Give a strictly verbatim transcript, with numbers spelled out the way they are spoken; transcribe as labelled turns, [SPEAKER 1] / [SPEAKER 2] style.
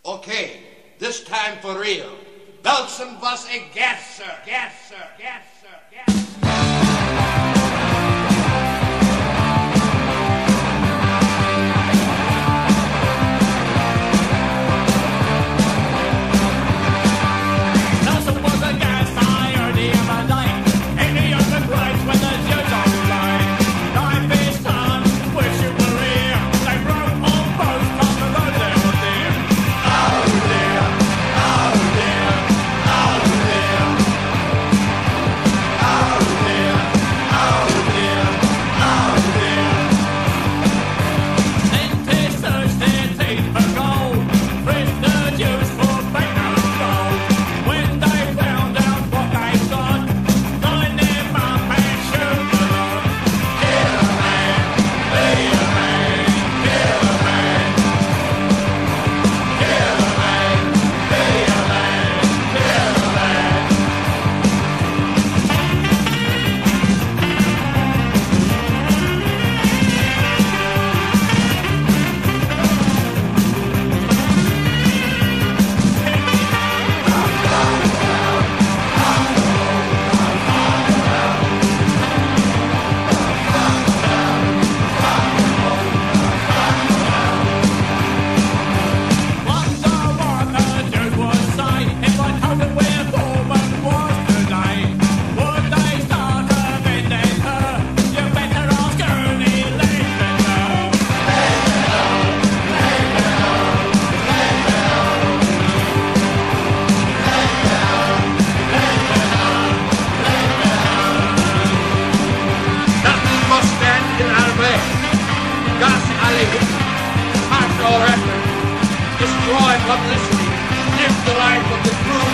[SPEAKER 1] Okay, this time for real. Belsen Was A Gasser, Gasser, Gasser, Gasser.
[SPEAKER 2] Belsen was a gas, I heard the other day. In the open place when the Jews on play. Life is fun, wish you were here. They wrote on postcards the road they were there. Oh dear, oh dear, oh dear. Oh dear, oh dear, oh dear. Dentists searched their teeth for gold. Frisk the Jews for bacon and gold. When they found out what they got, line them up and shoot them on. Kill a man, be a man, kill a man. Kill a man, be a man, kill a man. Wonder what the Jews would say if I told them where Boorman was today. Would they start a vendetta? You better ask Ernie Ledbetter.
[SPEAKER 1] Nothing must stand in our way. Gas alle hit. Smash all records. Destroy publicity. Live the life of the true